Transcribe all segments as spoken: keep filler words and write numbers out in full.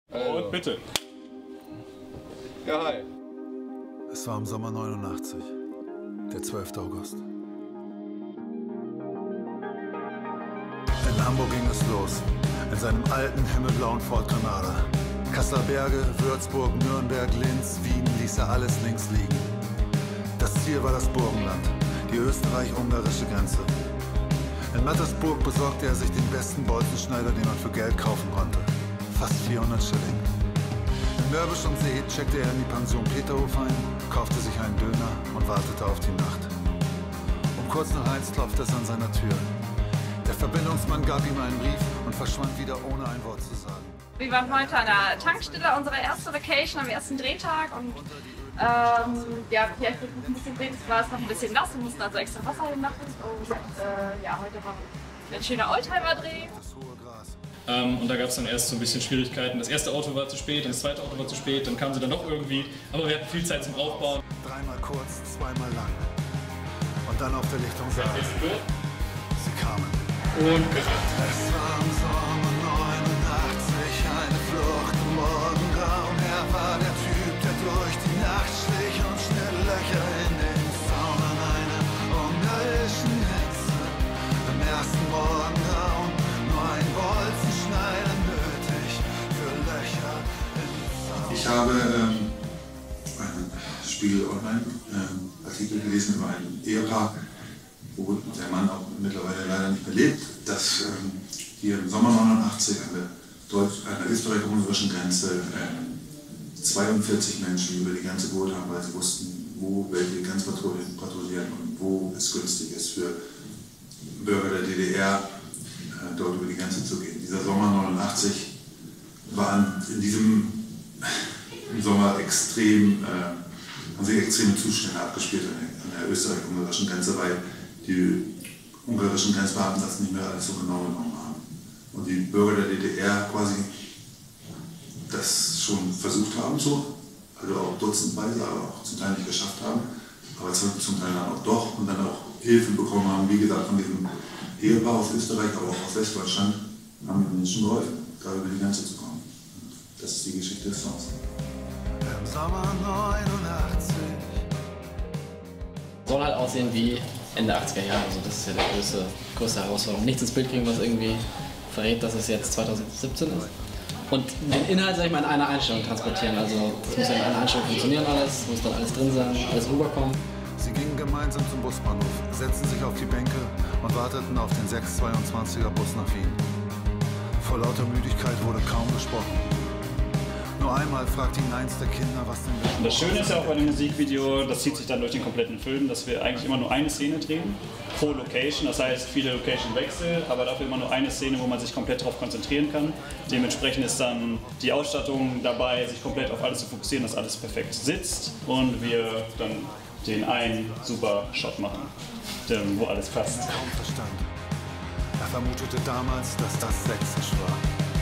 Also. Und bitte. Ja, hi. Es war im Sommer neunundachtzig, der zwölfte August. In Hamburg ging es los, in seinem alten himmelblauen Ford Granada. Kasseler Berge, Würzburg, Nürnberg, Linz, Wien ließ er alles links liegen. Das Ziel war das Burgenland, die österreich-ungarische Grenze. In Mattersburg besorgte er sich den besten Bolzenschneider, den man für Geld kaufen konnte. Fast vierhundert Schilling. In Mörbisch am See checkte er in die Pension Peterhof ein, kaufte sich einen Döner und wartete auf die Nacht. Um kurz nach eins klopfte es an seiner Tür. Der Verbindungsmann gab ihm einen Brief und verschwand wieder, ohne ein Wort zu sagen. Wir waren heute an der Tankstelle, unsere erste Vacation am ersten Drehtag und ähm, ja, vielleicht wird es ein bisschen Wind, war es noch ein bisschen nass, wir mussten also extra Wasser hinmachen und äh, ja, heute war ein schöner Oldtimer-Dreh. Ähm, und da gab es dann erst so ein bisschen Schwierigkeiten. Das erste Auto war zu spät, das zweite Auto war zu spät, dann kamen sie dann noch irgendwie, aber wir hatten viel Zeit zum Aufbauen. Dreimal kurz, zweimal lang und dann auf der Lichtung sah sie kamen. Und es war im Sommer neunundachtzig, eine Flucht im Morgengrauen. Er war der Typ, der durch die Nacht schlich und schnell Löcher in den Zaun an einer ungarischen Hexe. Im ersten Morgengrauen nur ein Bolzenschneider nötig für Löcher im Zaun. Ich habe ähm, einen Spiegel Online ähm, Artikel gelesen über ein Ehepaar, wo der Mann auch mittlerweile leider nicht mehr lebt, dass ähm, hier im Sommer neunundachtzig an der, Deutsch, an der österreich-ungarischen Grenze ähm, zweiundvierzig Menschen über die Grenze geholt haben, weil sie wussten, wo welche Grenzpatrouillen patrouillieren und wo es günstig ist für Bürger der D D R, äh, dort über die Grenze zu gehen. Dieser Sommer neunundachtzig war in diesem im Sommer extrem, äh, haben sich extreme Zustände abgespielt an der, an der österreich-ungarischen Grenze, weil die ungarischen Grenzbeamten das nicht mehr alles so genau genommen haben. Und die Bürger der D D R quasi das schon versucht haben, so, also auch dutzendweise, aber auch zum Teil nicht geschafft haben, aber zum Teil dann auch doch und dann auch Hilfe bekommen haben, wie gesagt, von diesem Ehepaar aus Österreich, aber auch aus Westdeutschland, haben den Menschen geholfen, da über die Grenze zu kommen. Das ist die Geschichte des Songs. Im Sommer neunundachtzig. Soll halt aussehen wie Ende achtziger Jahre, also das ist ja die größte, größte Herausforderung. Nichts ins Bild kriegen, was irgendwie verrät, dass es jetzt zweitausendsiebzehn ist. Und den Inhalt, sag ich mal, in einer Einstellung transportieren. Also das muss ja in einer Einstellung funktionieren alles, muss dann alles drin sein, alles rüberkommen. Sie gingen gemeinsam zum Busbahnhof, setzten sich auf die Bänke und warteten auf den sechs zweiundzwanziger Bus nach Wien. Vor lauter Müdigkeit wurde kaum gesprochen. Nur einmal fragt ihn eins der Kinder, was denn Und das Schöne ist ja auch bei dem Musikvideo, das zieht sich dann durch den kompletten Film, dass wir eigentlich immer nur eine Szene drehen, pro Location. Das heißt, viele Location-Wechsel, aber dafür immer nur eine Szene, wo man sich komplett darauf konzentrieren kann. Dementsprechend ist dann die Ausstattung dabei, sich komplett auf alles zu fokussieren, dass alles perfekt sitzt und wir dann den einen super Shot machen, wo alles passt. Kaum verstand. Er vermutete damals, dass das sächsisch war.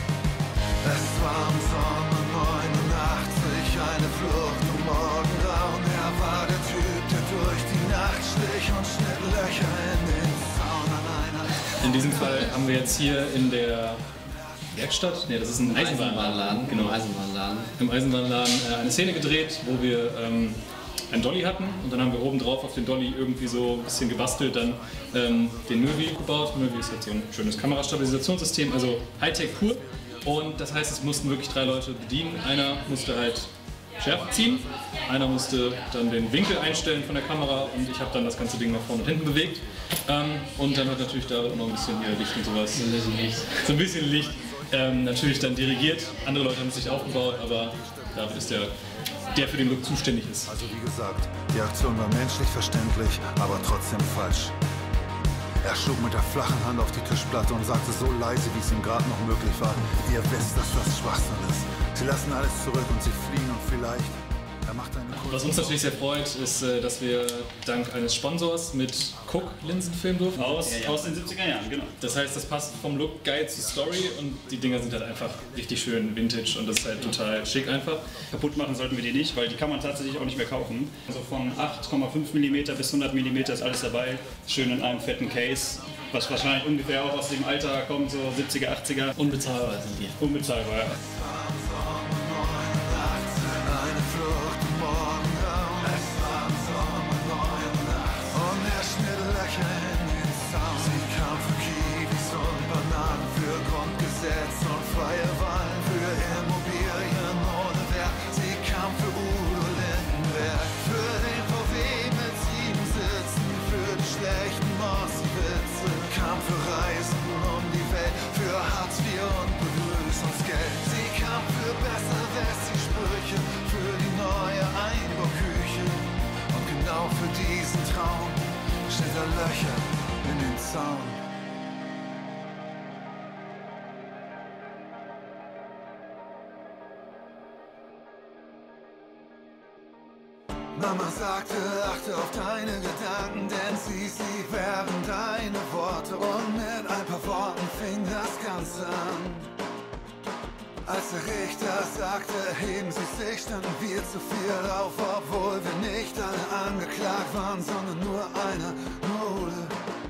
Es war im Sommer neunundachtzig, eine Flucht im Morgengrauen. Er war der Typ, der durch die Nacht schlich und schnell Löcher in den Zaun an einer. in diesem Fall haben wir jetzt hier in der Werkstatt, ne, das ist ein Eisenbahnladen, genau, Eisenbahnladen. im Eisenbahnladen äh, eine Szene gedreht, wo wir ähm, einen Dolly hatten und dann haben wir oben drauf auf den Dolly irgendwie so ein bisschen gebastelt, dann ähm, den Möwi gebaut. Möwi ist halt so ein schönes Kamerastabilisationssystem, also Hightech pur. Und das heißt, es mussten wirklich drei Leute bedienen. Einer musste halt Schärfe ziehen, einer musste dann den Winkel einstellen von der Kamera und ich habe dann das ganze Ding nach vorne und hinten bewegt. Ähm, und dann hat natürlich da auch noch ein bisschen hier Licht und sowas. So ein bisschen Licht. So ein bisschen Licht. Ähm, natürlich dann dirigiert. Andere Leute haben es sich aufgebaut, aber David ist der, der für den Look zuständig ist. Also wie gesagt, die Aktion war menschlich verständlich, aber trotzdem falsch. Er schlug mit der flachen Hand auf die Tischplatte und sagte so leise, wie es ihm gerade noch möglich war: Ihr wisst, dass das Schwachsinn ist. Sie lassen alles zurück und sie fliehen und vielleicht... Er macht eine Was uns natürlich sehr freut, ist, dass wir dank eines Sponsors mit Cook Linsen filmen durften. Aus, ja, ja. aus den siebziger Jahren, genau. Das heißt, das passt vom Look geil zur Story und die Dinger sind halt einfach richtig schön vintage und das ist halt total schick einfach. Kaputt machen sollten wir die nicht, weil die kann man tatsächlich auch nicht mehr kaufen. Also von acht Komma fünf Millimeter bis hundert Millimeter ist alles dabei. Schön in einem fetten Case, was wahrscheinlich ungefähr auch aus dem Alter kommt, so siebziger, achtziger. Unbezahlbar sind die. Unbezahlbar, ja. für diesen Traum steht er Löcher in den Zaun. Mama sagte, achte auf deine Gedanken, denn sie, sie wären deine Worte. Und mit ein paar Worten fing das Ganze an. Als der Richter sagte, heben Sie sich, standen wir zu viel auf, obwohl wir nicht alle angeklagt waren, sondern nur einer, nur Ole.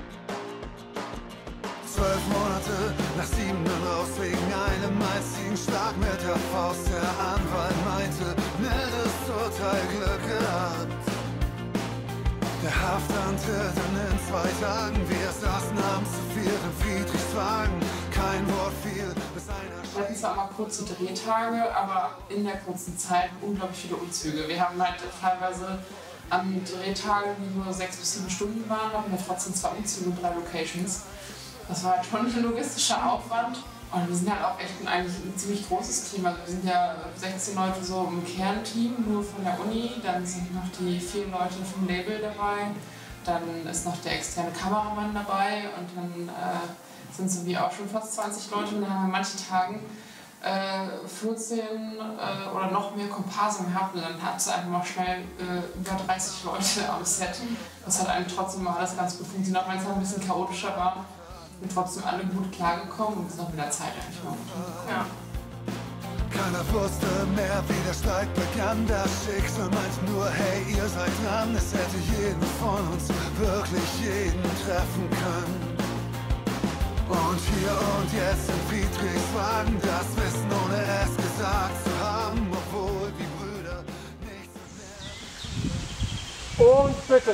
Zwölf Monate nach siebenen raus wegen einem einzigen Schlag mit der Faust. Der Anwalt meinte, mildes Urteil, Glück gehabt. Der Haftantritt dann in zwei Tagen. Wir saßen abends zu viert im Friedrichswagen. Kein Wort fiel, bis einer... Wir hatten zwar mal kurze Drehtage, aber in der kurzen Zeit unglaublich viele Umzüge. Wir haben halt teilweise an Drehtagen, die nur sechs bis sieben Stunden waren, hatten wir trotzdem zwei Umzüge und drei Locations. Das war halt schon ein logistischer Aufwand. Und wir sind halt auch echt ein, eigentlich ein ziemlich großes Team. Also wir sind ja sechzehn Leute so im Kernteam, nur von der Uni. Dann sind noch die vier Leute vom Label dabei. Dann ist noch der externe Kameramann dabei. Und dann äh, sind so wie auch schon fast zwanzig Leute. Und dann haben wir an manchen Tagen äh, vierzehn äh, oder noch mehr Komparsen gehabt. Und dann hat es einfach mal schnell äh, über dreißig Leute am Set. Das hat einem trotzdem mal alles ganz gut funktioniert, auch wenn es ein bisschen chaotischer war. Und trotzdem alle gut klargekommen und es noch mit der Zeit eigentlich mal ja. Keiner wusste mehr, wie der Streit begann. Das Schicksal meint nur, hey, ihr seid dran. Es hätte jeden von uns wirklich jeden treffen können. Und hier und jetzt in Friedrichswagen, das Wissen, ohne es gesagt zu haben, obwohl die Brüder nichts mehr... Und bitte!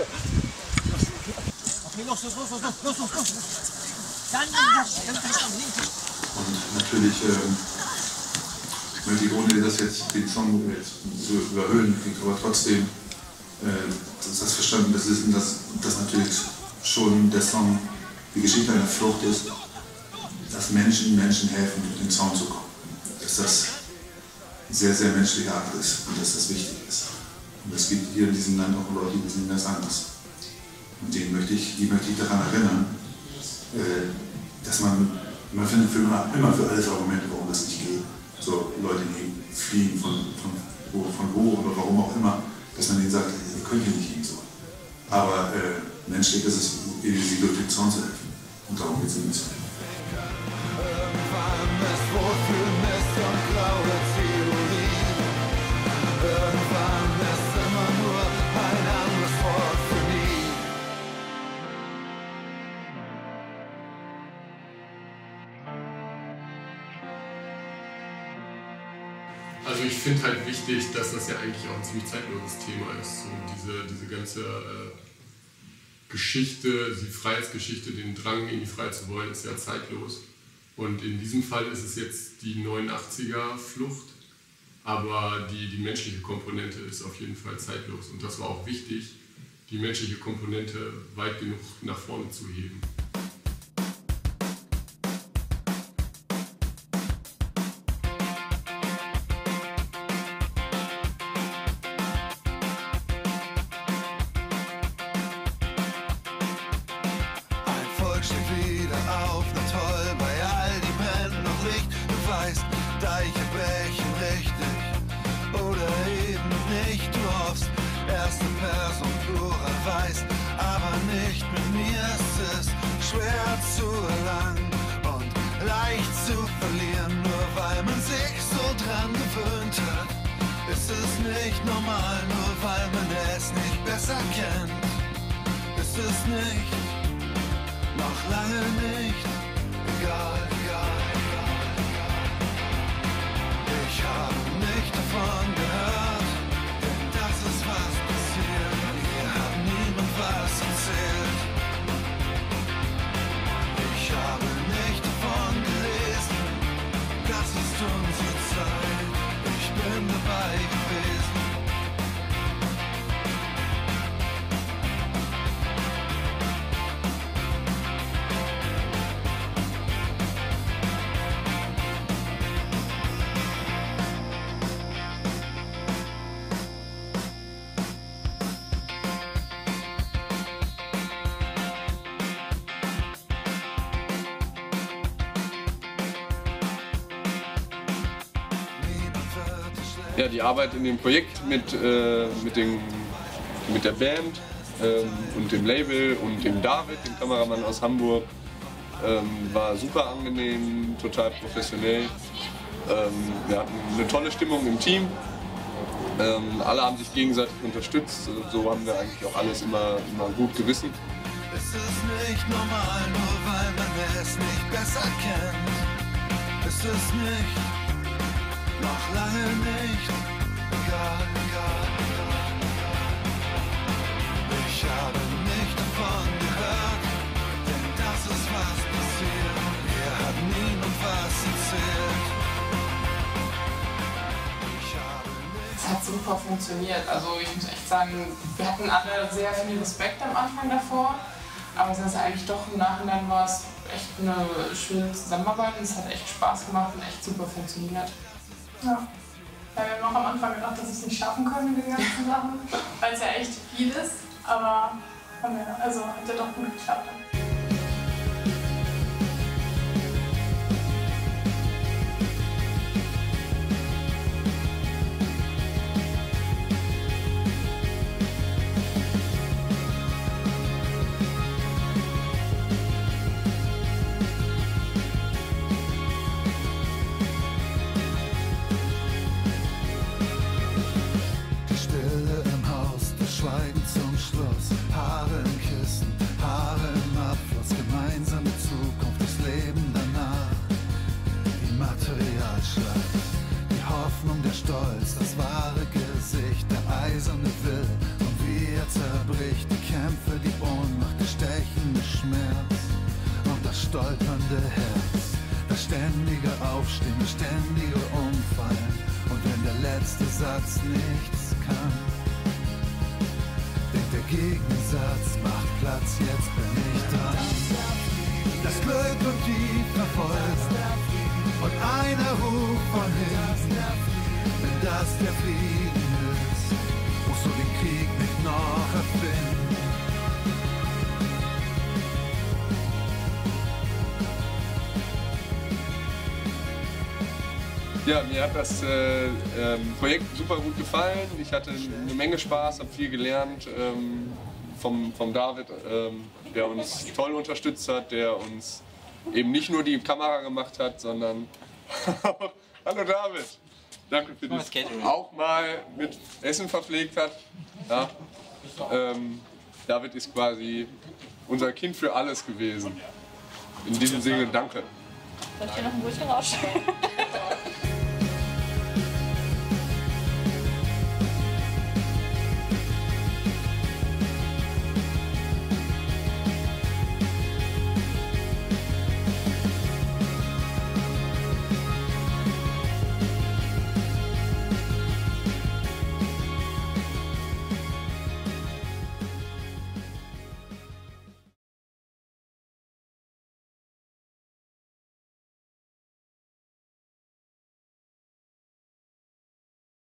Und natürlich ähm, möchte ich, ohne das jetzt den Song jetzt zu überhöhen, aber trotzdem äh, das, das verstanden, das Wissen, dass, dass natürlich schon der Song die Geschichte einer Flucht ist, dass Menschen Menschen helfen, durch den Zaun zu kommen. Dass das eine sehr, sehr menschliche Art ist und dass das wichtig ist. Und es gibt hier in diesem Land auch Leute, die sind ganz anders. Und die möchte ich, die möchte ich daran erinnern, äh, dass man, man findet für immer, immer für alles Argumente, warum das nicht geht. So Leute, die fliehen von, von, wo, von wo oder warum auch immer, dass man denen sagt, ihr könnt hier nicht hin. So. Aber äh, menschlich ist es, sie durch den Zaun zu helfen. Und darum geht es ein bisschen. Irgendwann ist Wohlfühl, Mist und graue Theorie. Irgendwann ist immer nur ein anderes Wort für nie. Also ich finde halt wichtig, dass das ja eigentlich auch ein ziemlich zeitloses Thema ist. So diese, diese ganze äh, Geschichte, die Freiheitsgeschichte, den Drang in die Freiheit zu wollen, ist ja zeitlos. Und in diesem Fall ist es jetzt die neunundachtziger-Flucht, aber die, die menschliche Komponente ist auf jeden Fall zeitlos. Und das war auch wichtig, die menschliche Komponente weit genug nach vorne zu heben. Ja, die Arbeit in dem Projekt mit, äh, mit, dem, mit der Band ähm, und dem Label und dem David, dem Kameramann aus Hamburg, ähm, war super angenehm, total professionell. Ähm, wir hatten eine tolle Stimmung im Team. Ähm, alle haben sich gegenseitig unterstützt, so haben wir eigentlich auch alles immer, immer gut gerissen. Es ist nicht normal, nur weil man es nicht besser kennt. Es ist nicht, noch lange nicht, egal, egal, egal. Ich habe nicht davon gehört, denn das ist was passiert. Wir haben niemand was erzählt. Es hat super funktioniert. Also ich muss echt sagen, wir hatten alle sehr viel Respekt am Anfang davor, aber es ist eigentlich doch im Nachhinein war es echt eine schöne Zusammenarbeit und es hat echt Spaß gemacht und echt super funktioniert. Ja. Ja, wir haben auch am Anfang gedacht, dass wir es nicht schaffen können mit den ganzen Sachen, weil es ja echt viel ist, aber haben wir, also hat ja doch gut geklappt. stolpernde Herz, das ständige Aufstehen, das ständige Umfallen. Und wenn der letzte Satz nichts kann, denkt der Gegensatz, macht Platz, jetzt bin ich dran. Das Glück und die Verfolgung und einer ruft von hinten, wenn das der Frieden ist, musst du den Krieg nicht noch erfinden. Ja, mir hat das äh, ähm, Projekt super gut gefallen. Ich hatte eine Menge Spaß, habe viel gelernt ähm, vom, vom David, ähm, der uns toll unterstützt hat, der uns eben nicht nur die Kamera gemacht hat, sondern hallo David, danke für das, auch mal mit Essen verpflegt hat. Ja. Ähm, David ist quasi unser Kind für alles gewesen. In diesem Sinne, danke. Soll ich dir noch ein Brötchen rausstellen?